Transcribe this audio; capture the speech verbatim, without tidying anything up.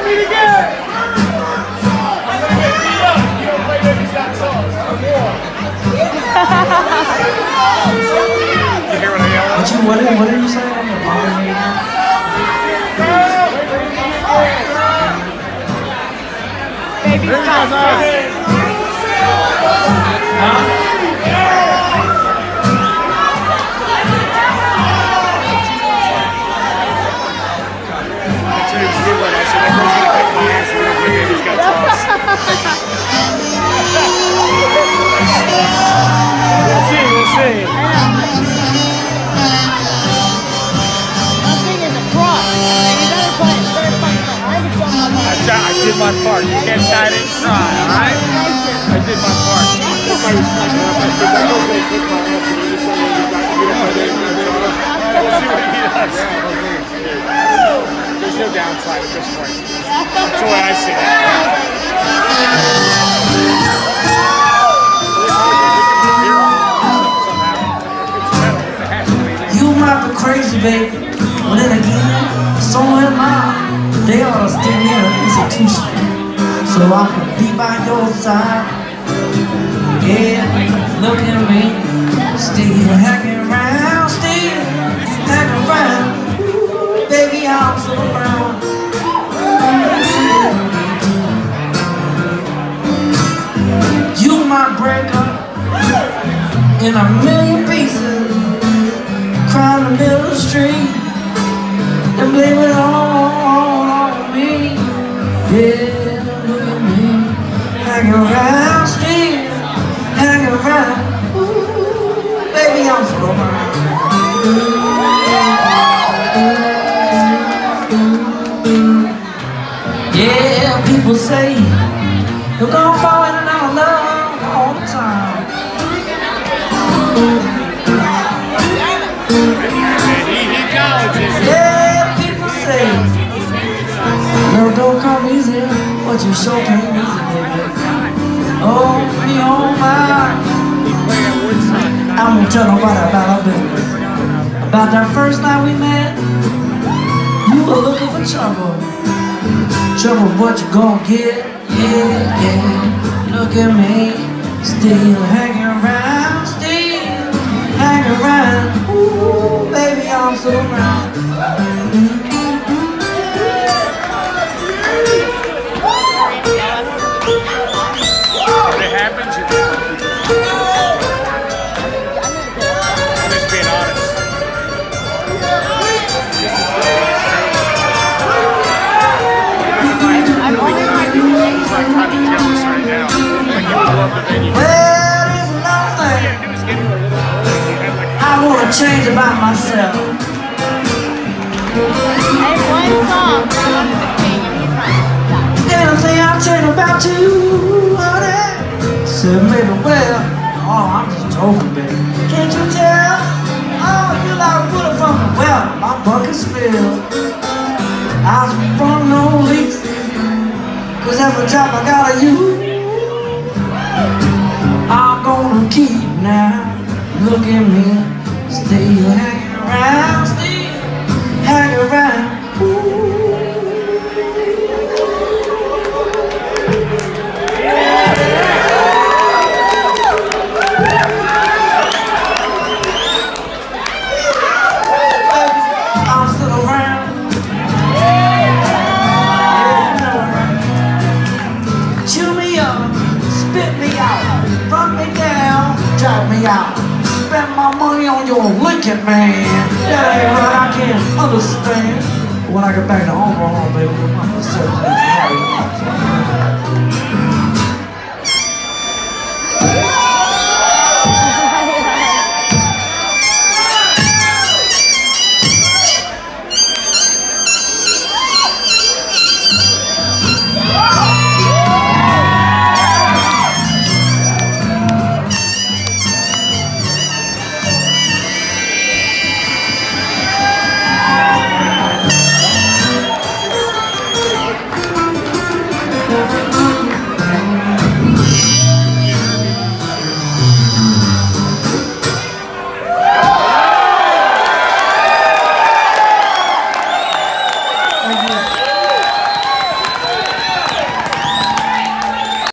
What you what did what did you say? Baby, stop. Huh? We'll see, we'll see. I did my part. You can't tie it and try, alright? I did my part. We'll see what he does. There's no downside at this point. That's the way I see it. You might be crazy, baby, but then again, so am I. They ought to stick me in an institution so I can be by your side. Yeah, look at me, still hanging around, still hanging around. Baby, I'm so around. You might break up in a million pieces, cry in the middle of the street, and blame it on me. Yeah, look at me, hanging around, still hanging around. Ooh, baby, I'm so around. Yeah, people say you're gonna fall in and out of love all the time. Yeah, people say love don't come easy, but you sure can't easy, baby. Oh, me, oh my. I won't tell nobody about our baby. About that first night we met, you were looking for trouble. Trouble, what you gonna get? Yeah, yeah. Look at me, still hanging around, still hanging around. Ooh, baby, I'm so around. When it happens, you I'm just being honest. I'm only like I'm kind of jealous right now. Like you would love the venue. Well, there's another thing I want to change about myself. There's one song that I wanted to sing and he's like, Anything I change about you, honey? Said maybe, well, oh, I'm just joking, baby. Can't you tell? Oh, you like wood from the well, my bucket's filled. I was from no leaks, cause every job I got of you, I'm gonna keep now. Look at me, still hanging around, still hanging around. Ooh. I'm still around. Chew me up, spit me out, run me down, drive me out. Spend my money on your Lincoln, man. That ain't right, I can't understand. When I get back to home, home, baby, I'm gonna